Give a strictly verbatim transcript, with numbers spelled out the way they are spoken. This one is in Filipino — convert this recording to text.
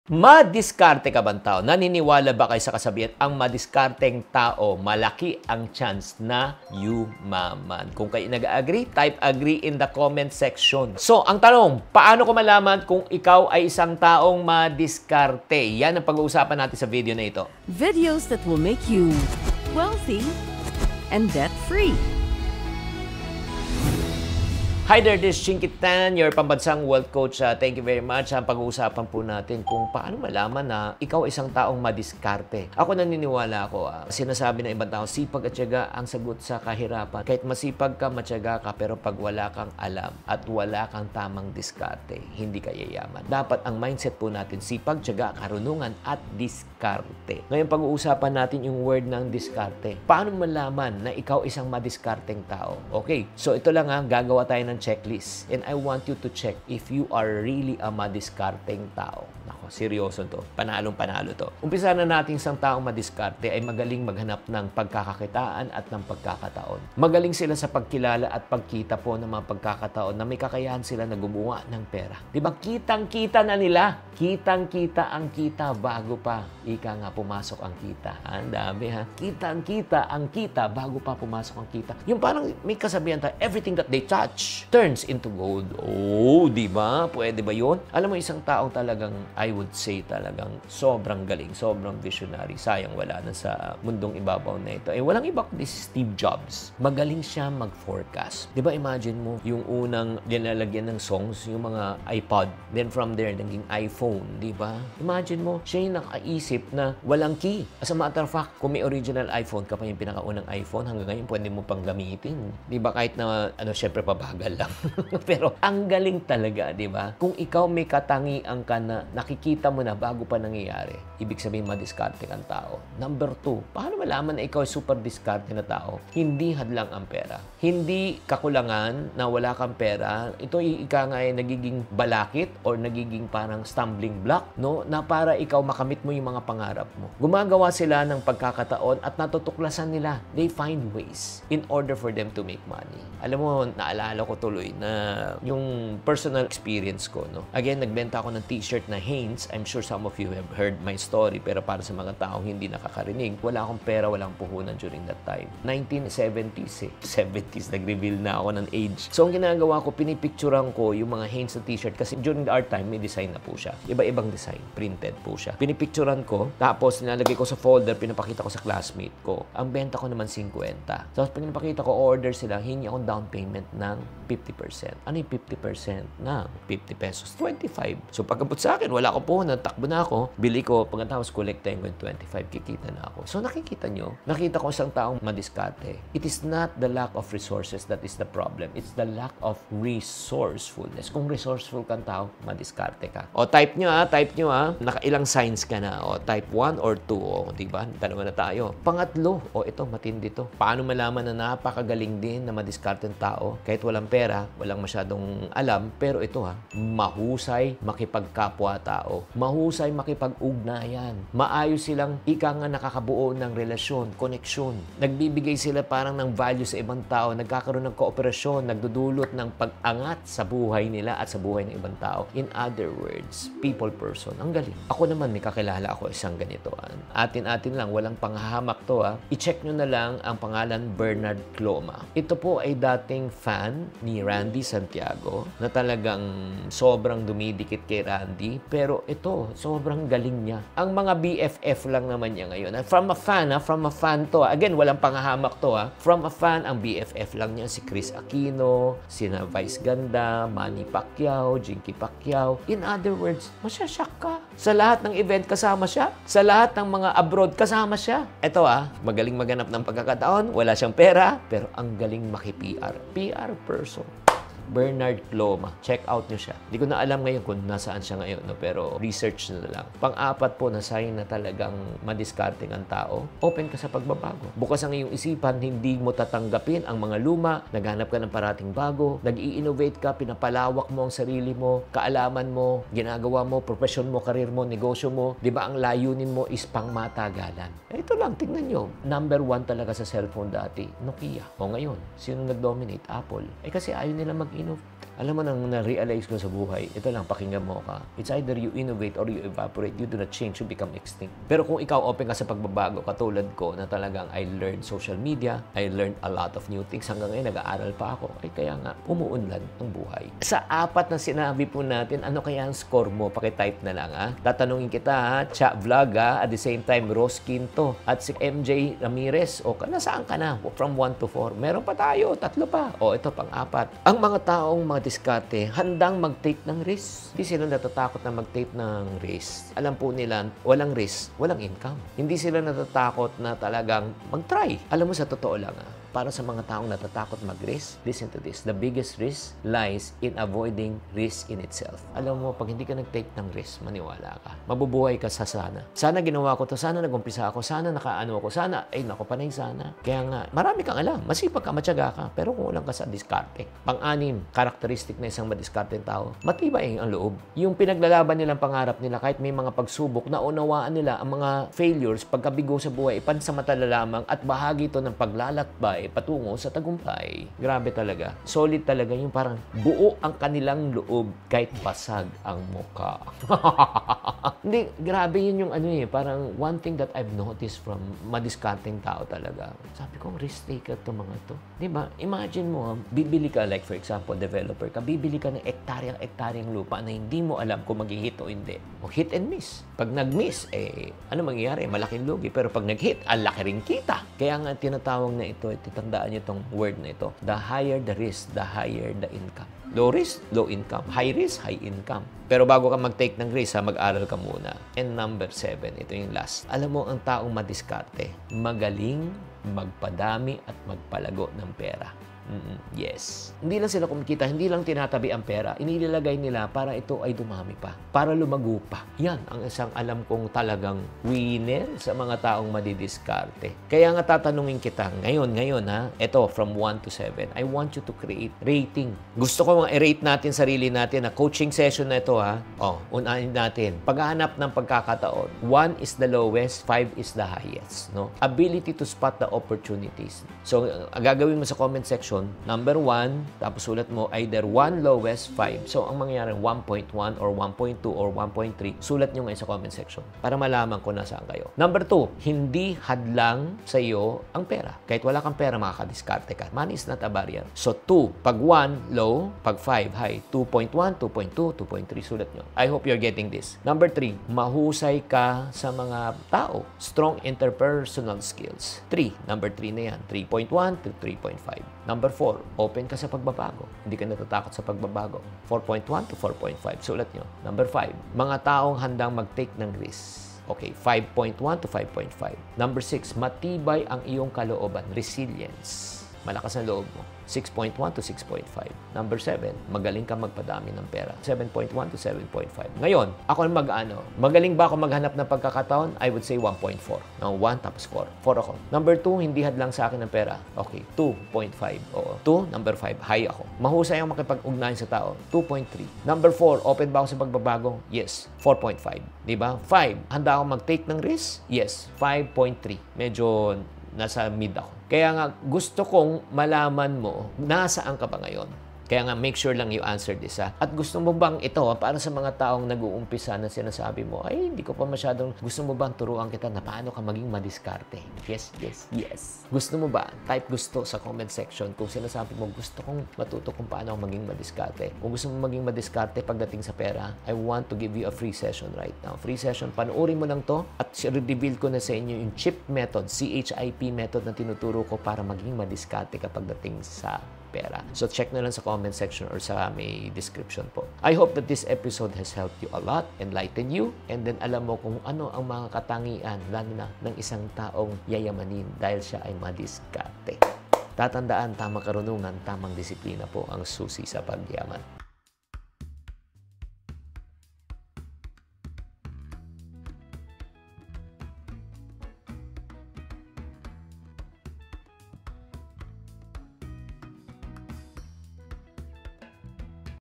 Madiskarte ka bang tao? Naniniwala ba kayo sa kasabihan, ang madiskarteng tao, malaki ang chance na yumaman? Kung kayo nag-agree, type agree in the comment section. So, ang tanong, paano ko malaman kung ikaw ay isang taong madiskarte? Yan ang pag-uusapan natin sa video na ito. Videos that will make you wealthy and debt-free. Hi there, this is Chinky Tan, your pambansang wealth coach. Uh, thank you very much. Ang pag-uusapan po natin kung paano malaman na ikaw isang taong madiskarte. Ako naniniwala ako, uh, sinasabi ng ibang tao, sipag at tiyaga ang sagot sa kahirapan. Kahit masipag ka, matyaga ka, pero pag wala kang alam at wala kang tamang diskarte, hindi ka yayaman. Dapat ang mindset po natin, sipag, tiyaga, karunungan at diskarte. Ngayon pag-uusapan natin yung word ng diskarte. Paano malaman na ikaw isang madiskarteng tao? Okay, so ito lang ha, gagawa tayo ng checklist. And I want you to check if you are really a madiskarteng tao. Nako, seryoso to. Panalong-panalo to. Umpisa na natin isang taong madiskarte ay magaling maghanap ng pagkakakitaan at ng pagkakataon. Magaling sila sa pagkilala at pagkita po ng mga pagkakataon na may kakayahan sila na gumawa ng pera. Diba? Kitang-kita na nila. Kitang-kita ang kita bago pa. Ika nga pumasok ang kita. Ang dami ha. Kitang-kita ang kita bago pa pumasok ang kita. Yung parang may kasabihan tayo, everything that they touch turns into gold. Oh, di ba? Pwede ba yun? Alam mo, isang taong talagang, I would say talagang sobrang galing, sobrang visionary. Sayang wala na sa mundong ibabaw na ito. Eh, walang iba kundi si Steve Jobs. Magaling siya mag-forecast. Di ba, imagine mo, yung unang nilalagyan ng songs, yung mga iPod. Then from there, naging iPhone, di ba? Imagine mo, siya yung nakaisip na walang key. As a matter of fact, kung may original iPhone ka pa yung pinakaunang iPhone, hanggang ngayon, pwede mo pang gamitin. Di ba? Kahit na, ano, syempre, pabagal lang. Pero ang galing talaga, di ba? Kung ikaw may katangian ka na nakikita mo na bago pa nangyayari, ibig sabihin madiskarte kang tao. Number two, paano malaman na ikaw ay super diskarte na tao? Hindi hadlang ang pera. Hindi kakulangan na wala kang pera. Ito ika nga ay nagiging balakit or nagiging parang stumbling block, no? Na para ikaw makamit mo yung mga pangarap mo. Gumagawa sila ng pagkakataon at natutuklasan nila. They find ways in order for them to make money. Alam mo, naalala ko tuloy na yung personal experience ko, no? Again, nagbenta ako ng t-shirt na Hanes. I'm sure some of you have heard my story, pero para sa mga taong hindi nakakarinig, wala akong pera, walang puhunan during that time. nineteen seventies eh. seventies, nag-reveal na ako ng age. So, ang ginagawa ko, pinipicturean ko yung mga Hanes na t-shirt kasi during our time, may design na po siya. Iba-ibang design. Printed po siya. Pinipicturean ko, tapos nilalagay ko sa folder, pinapakita ko sa classmate ko. Ang benta ko naman fifty. Tapos, pag pinapakita ko, order sila, hingi akong down payment ng fifty percent. Ano yung fifty percent na fifty pesos? twenty-five. So pagkabot sa akin, wala ko po, natakbo na ako, bili ko, pagkatapos collectin ko yung twenty-five, kikita na ako. So nakikita nyo, nakita ko isang taong madiskarte. It is not the lack of resources that is the problem. It's the lack of resourcefulness. Kung resourceful kang tao, madiskarte ka. O type nyo ha, type nyo ha, nakailang signs ka na. O type one or two, o diba? Dalawa na tayo. Pangatlo, o ito, matindi to. Paano malaman na napakagaling din na madiskarte ang tao? Kahit walang pera, walang masyadong alam, pero ito ha, mahusay makipagkapwa-tao, mahusay makipag-ugnayan, maayos silang ika nga nakakabuo ng relasyon, koneksyon, nagbibigay sila parang ng value sa ibang tao, nagkakaroon ng kooperasyon, nagdudulot ng pag-angat sa buhay nila at sa buhay ng ibang tao. In other words, people person. Ang galing. Ako naman, may kakilala ako isang ganito. Atin-atin lang, walang panghahamak to ha. I-check nyo na lang ang pangalan Bernard Cloma. Ito po ay dating fan ni Randy Santiago na talagang sobrang dumidikit kay Randy. Pero ito, sobrang galing niya. Ang mga B F F lang naman niya ngayon. From a fan, ha? From a fan to. Ha? Again, walang panghahamak to. Ha? From a fan, ang B F F lang niya si Chris Aquino, sina Vice Ganda, Manny Pacquiao, Jinky Pacquiao. In other words, masyasyak ka. Sa lahat ng event, kasama siya. Sa lahat ng mga abroad, kasama siya. Ito ah, magaling maganap ng pagkakataon, wala siyang pera, pero ang galing maki-P R. P R person. Bernard Cloma. Check out nyo siya. Hindi ko na alam ngayon kung nasaan siya ngayon, no? Pero research na lang. Pang-apat po na sign na talagang madiskarting ang tao, open ka sa pagbabago. Bukas ang iyong isipan, hindi mo tatanggapin ang mga luma, naghanap ka ng parating bago, nag-i-innovate ka, pinapalawak mo ang sarili mo, kaalaman mo, ginagawa mo, profesyon mo, karir mo, negosyo mo. Di ba ang layunin mo is pangmatagalan? Eh, ito lang, tingnan nyo. Number one talaga sa cellphone dati, Nokia. O ngayon, sino nag-dominate? Apple. Eh kasi ayaw nila mag-innovate. Alam mo nang na-realize ko sa buhay, ito lang, pakinggan mo ka. It's either you innovate or you evaporate. You do not change, you become extinct. Pero kung ikaw open ka sa pagbabago, katulad ko na talagang I learned social media, I learned a lot of new things. Hanggang ngayon, nag-aaral pa ako. Ay kaya nga, umuunlad ang buhay. Sa apat na sinabi po natin, ano kaya ang score mo? Pakitype na lang, ha? Tatanungin kita, ha? Cha Vlog, ha? At the same time, Rose Quinto at si M J Ramirez. O, nasaan ka na? From one to four. Meron pa tayo, tatlo pa. O, ito, pang-apat. Ang mga taong mga diskarte, handang mag-take ng risk. Hindi sila natatakot na mag-take ng risk. Alam po nila, walang risk, walang income. Hindi sila natatakot na talagang mag-try. Alam mo, sa totoo lang, ha? Para sa mga taong natatakot mag-risk, listen to this. The biggest risk lies in avoiding risk in itself. Alam mo, pag hindi ka nag-take ng risk, maniwala ka. Mabubuhay ka sa sana. Sana ginawa ko to, sana nag-umpisa ako, sana nakaano ako, sana, ay naku, panay sana. Kaya nga, marami kang alam. Masipag ka, matyaga ka, pero kung ulang ka sa diskarte. Pang-anim, karakteristik na isang madiskarte tao, matibay ang loob. Yung pinaglalaban nilang pangarap nila, kahit may mga pagsubok, naunawaan nila ang mga failures, pagkabigo sa buhay, pansamantala lamang at bahagi ito ng paglalakbay patungo sa tagumpay. Grabe talaga. Solid talaga yung parang buo ang kanilang loob kahit basag ang muka. Hindi, grabe yun yung ano eh. Parang one thing that I've noticed from madiskarteng tao talaga. Sabi ko, risk taker to mga to. Diba? Imagine mo, bibili ka, like for example, developer ka, bibili ka ng ektaryang-ektaryang lupa na hindi mo alam kung mag-hit o hindi. O hit and miss. Pag nag-miss, eh, ano mangyayari? Malaking lugi. Pero pag nag-hit, ang laki rin kita. Kaya nga tinatawag na ito, ito tandaan niyo itong word na ito. The higher the risk, the higher the income. Low risk, low income. High risk, high income. Pero bago ka mag-take ng risk, ha, mag-aral ka muna. And number seven, ito yung last. Alam mo, ang taong madiskarte, magaling magpadami at magpalago ng pera. Mm-mm. Yes. Hindi lang sila kumikita, hindi lang tinatabi ang pera. Inilalagay nila para ito ay dumami pa, para lumago pa. Yan ang isang alam kong talagang winner sa mga taong madidiskarte. Kaya nga tatanungin kita, ngayon, ngayon ha, ito from one to seven, I want you to create rating. Gusto ko i-rate natin sarili natin na coaching session na ito ha. Oh, unahin natin. Paghahanap ng pagkakataon, one is the lowest, five is the highest. No? Ability to spot the opportunities. So, ang gagawin mo sa comment section, number one, tapos sulat mo either one, lowest, five. So, ang mangyayari, one point one or one point two or one point three, sulat nyo ngayon sa comment section para malaman ko nasaan kayo. Number two, hindi hadlang sa iyo ang pera. Kahit wala kang pera, makakadiskarte ka. Money is not a barrier. So, two, pag one, low, pag five, high. two point one, two point two, two point three, sulat nyo. I hope you're getting this. Number three, mahusay ka sa mga tao. Strong interpersonal skills. three, number three na yan. three point one to three point five. Number four, open ka sa pagbabago. Hindi ka natatakot sa pagbabago. four point one to four point five. Sulat nyo. Number five, mga taong handang mag-take ng risk. Okay, five point one to five point five. Number six, matibay ang iyong kalooban. Resilience. Malakas ang loob mo. six point one to six point five. Number seven, magaling ka magpadami ng pera. seven point one to seven point five. Ngayon, ako mag-ano, magaling ba ako maghanap ng pagkakataon? I would say one point four. No, one tapos four. four ako. Number two, hindi hadlang sa akin ng pera. Okay, two point five. Oo. two, number five, high ako. Mahusay ako makipag-ugnayan sa tao. two point three. Number four, open ba ako sa pagbabago? Yes. four point five. Diba? five, handa ako mag-take ng risk? Yes. five point three. Medyo nasa mid ako. Kaya nga, gusto kong malaman mo, nasaan ka ba ngayon? Kaya nga, make sure lang you answer this, ha? At gusto mo bang ito, ha, para sa mga taong nag-uumpisa na sinasabi mo, ay, hindi ko pa masyadong, gusto mo bang turuan kita na paano ka maging madiskarte? Yes, yes, yes. Gusto mo ba? Type gusto sa comment section kung sinasabi mo, gusto kong matuto kung paano ako maging madiskarte. Kung gusto mo maging madiskarte pagdating sa pera, I want to give you a free session right now. Free session, panoorin mo lang to at reveal ko na sa inyo yung CHIP method, C H I P method na tinuturo ko para maging madiskarte kapag dating sa pera. So, check na lang sa comment section or sa may description po. I hope that this episode has helped you a lot, enlightened you, and then alam mo kung ano ang mga katangian, lalo na ng isang taong yayamanin dahil siya ay madiskarte. Tatandaan, tamang karunungan, tamang disiplina po ang susi sa pagyaman.